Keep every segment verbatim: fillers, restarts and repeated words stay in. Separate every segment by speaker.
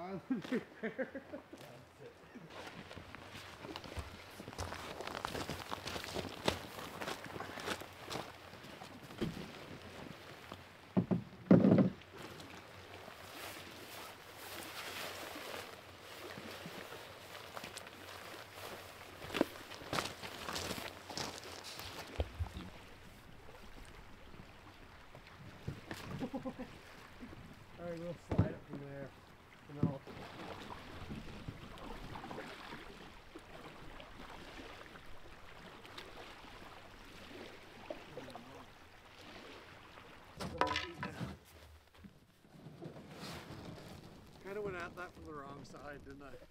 Speaker 1: island repair. Alright, we'll slide it from there. And I'll... Kind of went at that from the wrong side, didn't I?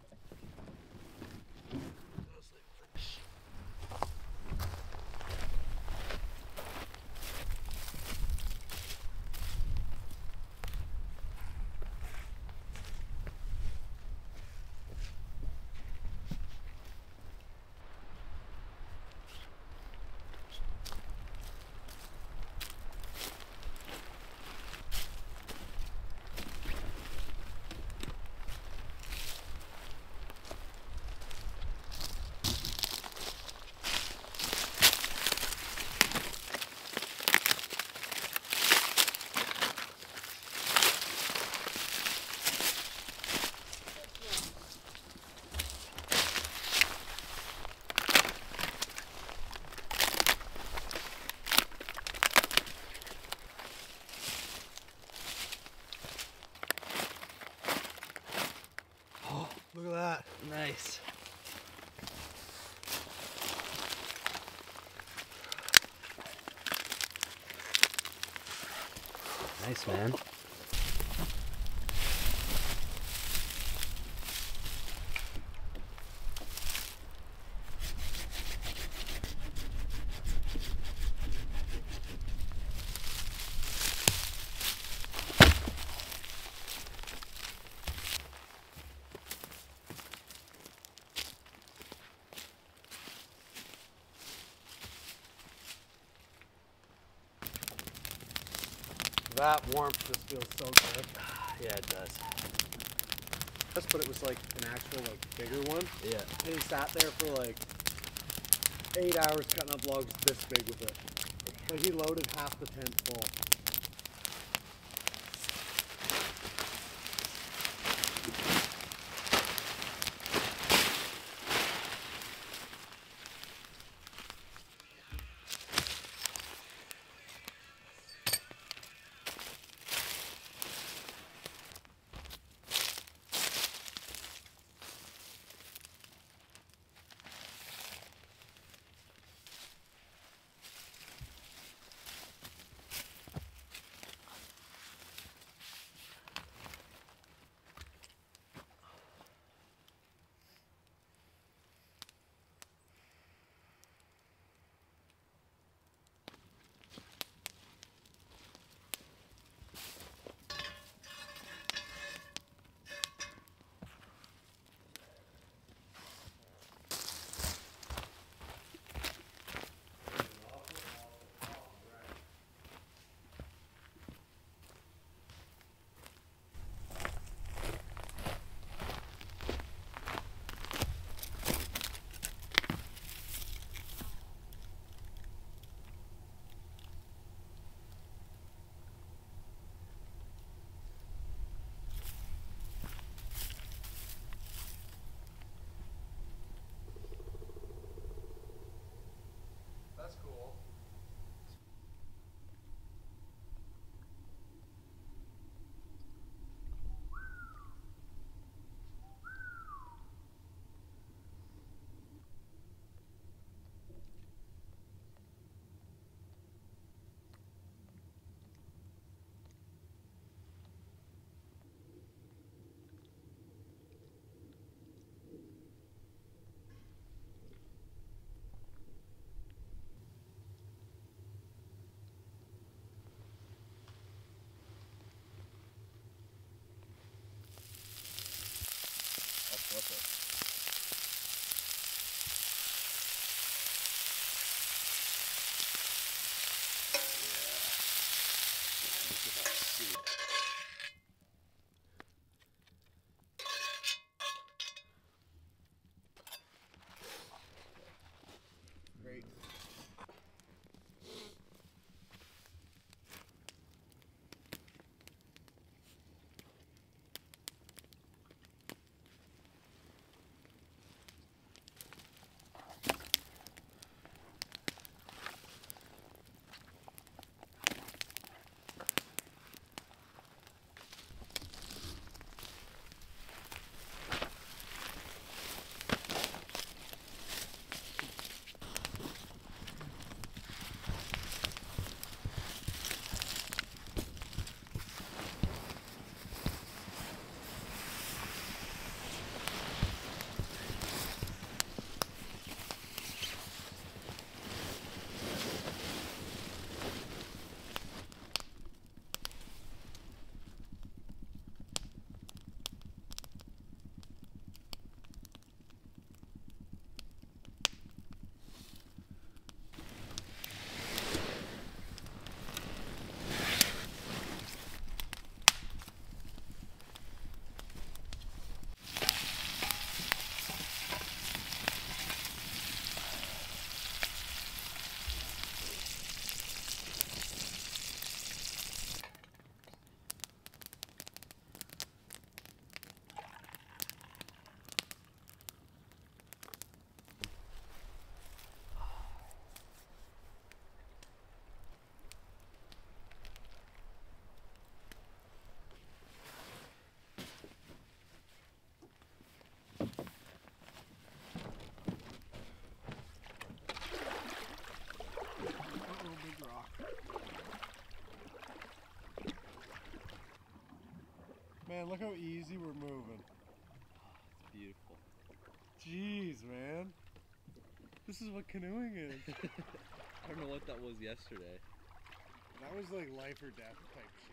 Speaker 1: Look at that.
Speaker 2: Nice. Nice, man.
Speaker 1: That warmth just feels so good.
Speaker 2: Yeah, it does.
Speaker 1: But it was like an actual like bigger one.
Speaker 2: Yeah.
Speaker 1: And he sat there for like eight hours cutting up logs this big with it. But he loaded half the tent full. That's cool. Flip it. Yeah. Look at that seed. Man, look how easy we're moving.
Speaker 2: It's beautiful.
Speaker 1: Jeez, man. This is what canoeing is.
Speaker 2: I don't know what that was yesterday.
Speaker 1: That was like life or death type shit.